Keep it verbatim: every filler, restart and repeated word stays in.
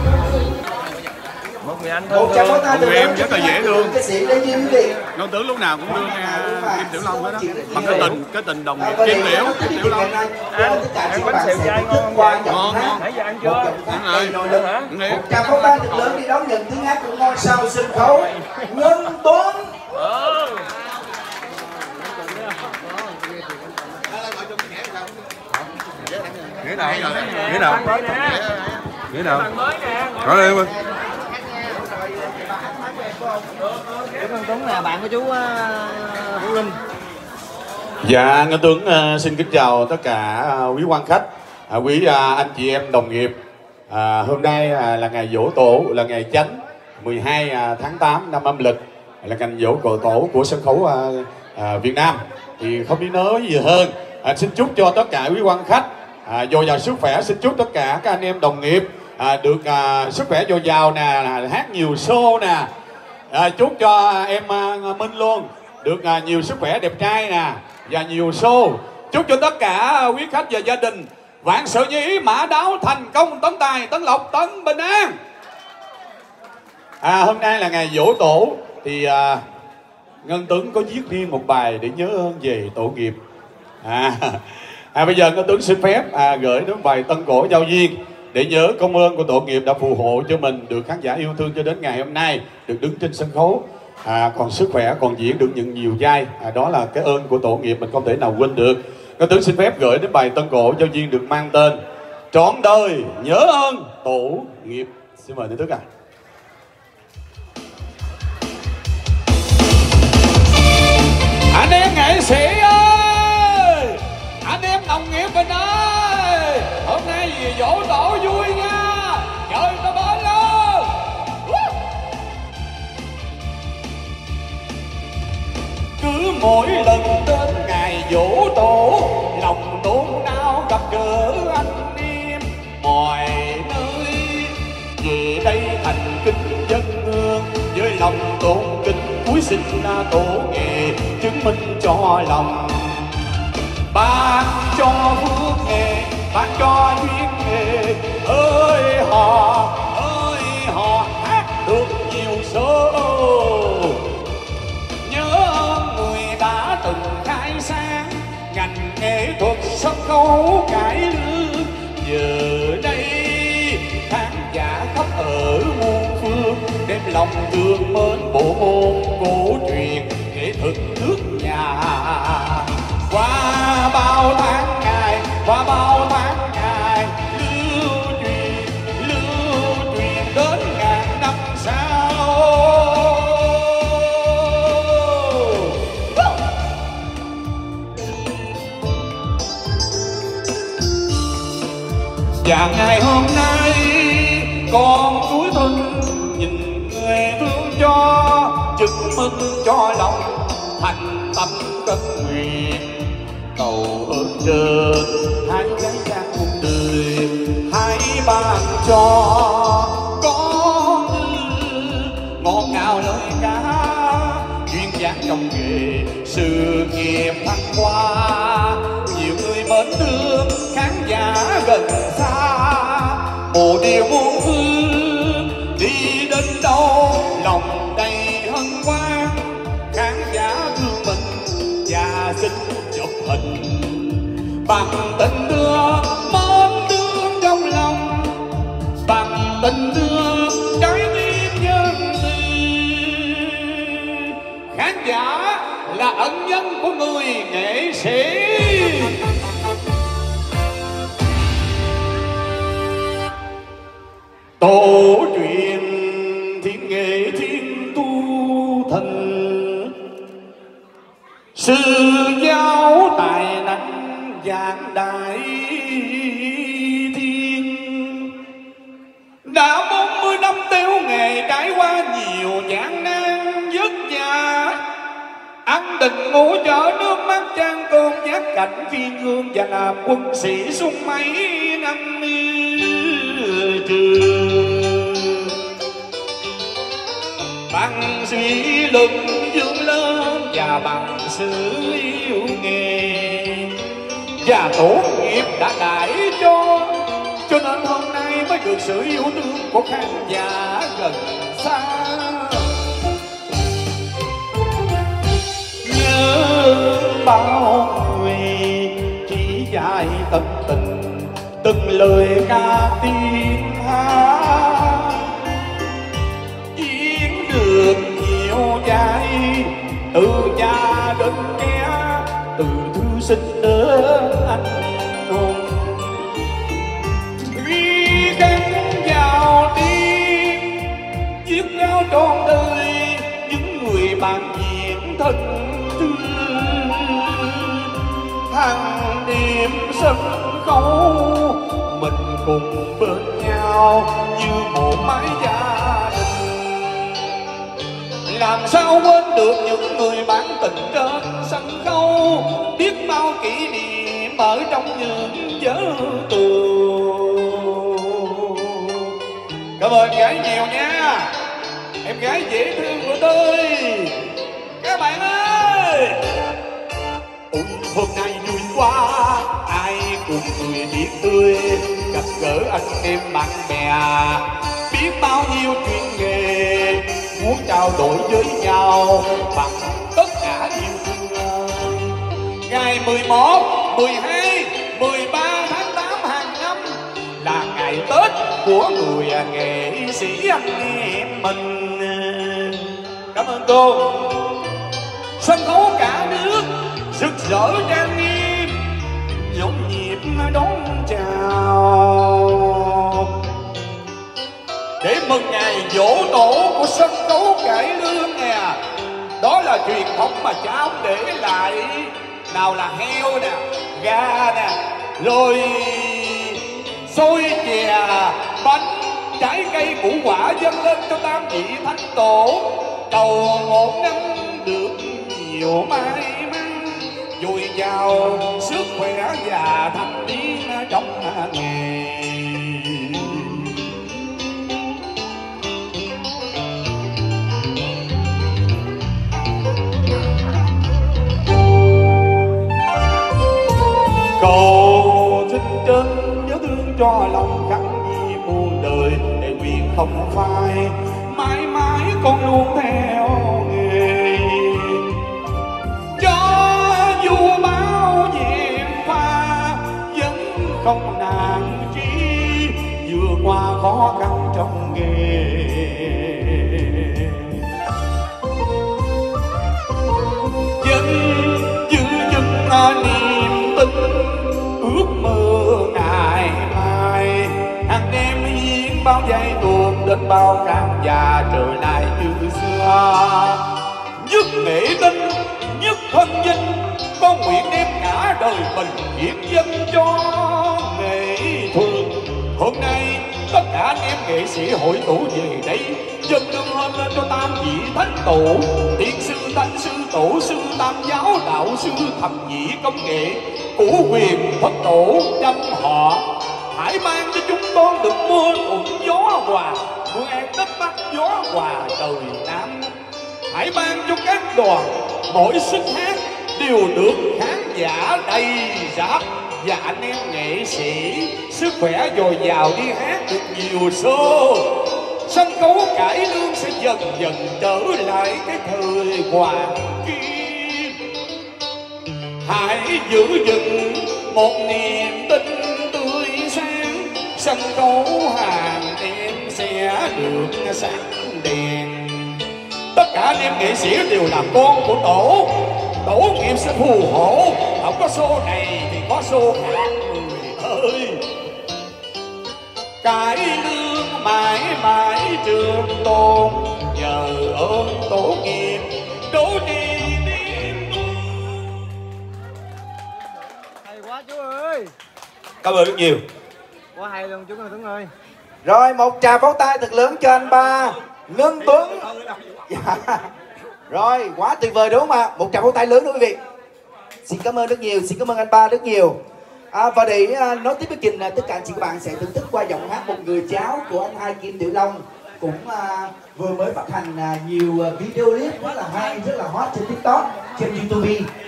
Một tràng pháo tay Người em rất là dễ thương. ca sĩ Lê Diêm quý vị. Ngân Tướng lúc nào cũng đưa nghe Kim Tiểu Long hết đó. Bằng cái tình, cái tình đồng nghiệp Kim Tiểu, Kim Tiểu Long. Anh, ăn bánh xèo chay ngon không vậy? Ngon, ngon. Nãy giờ ăn chưa? Ăn rồi. Hả? Một tràng pháo tay thật lớn đi đón nhận tiếng hát của ngôi sao sân khấu Ngân Tuấn. Nghĩa nào? Nghĩa nào? Nghĩa nào? Nói đi em ơi. Ngân Tuấn là bạn của chú Vũ Linh. Dạ, Ngân Tuấn uh, xin kính chào tất cả uh, quý quan khách, uh, quý uh, anh chị em đồng nghiệp. Uh, hôm nay uh, là ngày giỗ tổ, là ngày chánh mười hai uh, tháng tám năm âm lịch, là ngày giỗ cổ tổ của sân khấu uh, uh, Việt Nam. Thì không biết nói gì hơn, uh, xin chúc cho tất cả quý quan khách uh, dồi dào sức khỏe, xin chúc tất cả các anh em đồng nghiệp uh, được uh, sức khỏe dồi dào nè, hát nhiều show nè. Uh, chúc cho em uh, Minh luôn được uh, nhiều sức khỏe đẹp trai nè và nhiều show. Chúc cho tất cả quý khách và gia đình vạn sự như ý, mã đáo, thành công, tấn tài, tấn lộc, tấn bình an. À, hôm nay là ngày giỗ tổ thì à, Ngân Tuấn có viết riêng một bài để nhớ ơn về tổ nghiệp. À, à bây giờ Ngân Tuấn xin phép à, gửi đến bài Tân Cổ Giao Duyên để nhớ công ơn của tổ nghiệp đã phù hộ cho mình được khán giả yêu thương cho đến ngày hôm nay, được đứng trên sân khấu. À, còn sức khỏe, còn diễn được những nhiều vai, à, đó là cái ơn của tổ nghiệp mình không thể nào quên được. Ngân Tuấn xin phép gửi đến bài Tân Cổ Giao Duyên được mang tên Trọn Đời Nhớ Ơn Tổ Nghiệp. Xin mời Ngân Tuấn ạ. Anh em nghệ sĩ ơi, anh em đồng nghiệp mình ơi, hôm nay vì giỗ tổ vui nha, trời ta bến lên. Cứ mỗi lần đến ngày giỗ tổ, lòng nôn nao gặp gỡ anh em mọi nơi. Về đây thành kính dân hương, với lòng tôn kính cúi xin tổ nghề chứng minh cho lòng. Ban cho phước nghề, ban cho duyên nghề, ơi họ, ơi họ hát được nhiều số. Từng khai sáng ngành nghệ thuật sân khấu cải lương, giờ đây khán giả khắp ở muôn phương đem lòng thương mến bộ môn cổ truyền nghệ thuật nước nhà. Qua bao tháng ngày, qua bao tháng ngày lưu truyền, lưu truyền đến ngàn năm sau. Và ngày hôm nay con tuổi thân nhìn người thương cho, chứng minh cho lòng thành tâm cất nguyện. Cầu ơn trên hai gái trang cuộc đời, hãy ban cho con ngọt ngào lời ca duyên dáng trong nghề sự nghiệp thăng hoa. Nhiều người mến thương khán giả gần xa, một điều muôn phương đi đến đâu lòng đầy hân hoan. Khán giả thương mình và xin chụp hình bằng tình thương mến thương trong lòng, bằng tình thương trái tim nhân từ. Khán giả là ân nhân của người nghệ sĩ. Tổ truyền thiên nghệ thiên tu thần, sư giáo tài năng giảng đại thiên. Đã bốn mươi năm theo nghề trải qua nhiều gian nan vất vả, ăn đình ngủ chợ nước mắt chan cơm giác cảnh phiên hương và làm quân sĩ suốt mấy năm trường. Bằng suy lực vươn lên và bằng sự yêu nghề, và tổ nghiệp đã đãi cho, cho nên hôm nay mới được sự yêu thương của khán giả gần xa. Nhớ bao người chỉ dạy tận tình từng lời ca tiếng hát, diễn được nhiều vai từ cha đến trẻ, từ thư sinh đến anh hùng. Vì gắn vào tim viết gáo trọn đời những người bạn diễn thân thương. Hàng đêm sân khấu mình cùng bên nhau như một mái gia đình. Làm sao quên được những người bạn tình trên sân khấu, biết bao kỷ niệm ở trong những vở tuồng. Cảm ơn gái nhiều nha, em gái dễ thương của tôi. Các bạn ơi, ôi hôm nay vui quá, ai cùng cười biết tươi, gặp gỡ anh em bạn bè, biết bao nhiêu chuyện nghề muốn trao đổi với nhau bằng tất cả yêu thương. Ngày mười một, mười hai, mười ba tháng tám hàng năm là ngày Tết của người nghệ sĩ anh em mình. Cảm ơn cô. Sân khấu cả nước rực rỡ trang nghiêm, nhộn nhịp đón chào để mừng ngày giỗ tổ của sân khấu cải lương nè. Đó là truyền thống mà cha ông để lại, nào là heo nè, gà nè, rồi xôi chè, bánh, trái cây củ quả dâng lên cho tam vị thánh tổ, cầu một năm được nhiều may mắn, dồi dào sức khỏe và thành tiến trong nghề. Cầu xin trên nhớ thương cho lòng khắc ghi muôn đời, để nguyện không phai mãi mãi con luôn theo nghề. Cho dù bao nhiêu pha vẫn không nản chí, vượt qua khó khăn trong nghề. Vẫn giữ vững niềm tin ước mơ ngày mai, hàng đêm diễn bao giây tuồng đến bao khán giả trở lại như xưa. Nhất nghệ tinh, nhất thân vinh, con nguyện đem cả đời mình hiến dâng cho nghệ thuật. Hôm nay tất cả anh em nghệ sĩ hội tụ về đây, dâng lương hơn lên cho tam vị thánh tổ, tiên sư thánh sư tổ sư tam giáo đạo sư thập nhị công nghệ, cửu quyền thất tổ trăm họ. Hãy mang cho chúng con được mưa thuận gió hòa, mưa an đất bắc gió hòa đời nam. Hãy mang cho các đoàn mỗi sức hát đều được khán giả đầy rạp, và anh em nghệ sĩ sức khỏe dồi dào đi hát được nhiều show. Sân khấu cải lương sẽ dần dần trở lại cái thời hoàng kim. Hãy giữ vững một niềm tin tươi sáng, sân khấu hàng em sẽ được sáng đèn. Tất cả anh em nghệ sĩ đều là con của tổ, tổ nghiệp sẽ phù hộ. Không có show này thì có show khác người ơi. Cải lương mãi mãi trường tồn, nhờ ơn tổ nghiệp đổ đi tim tôi. Hay quá chú ơi. Cảm ơn rất nhiều. Quá hay luôn chú Tuấn ơi. Rồi một tràng pháo tay thật lớn cho anh ba Ngân Tuấn. Dạ. Rồi quá tuyệt vời đúng không ạ? Một tràng pháo tay lớn đúng quý vị. Xin cảm ơn rất nhiều, xin cảm ơn anh ba rất nhiều. À, và để uh, nói tiếp với trình, uh, tất cả anh chị các bạn sẽ thưởng thức qua giọng hát một người cháu của anh hai Kim Tiểu Long, cũng uh, vừa mới phát hành uh, nhiều uh, video clip rất là hay, rất là hot trên TikTok, trên YouTube.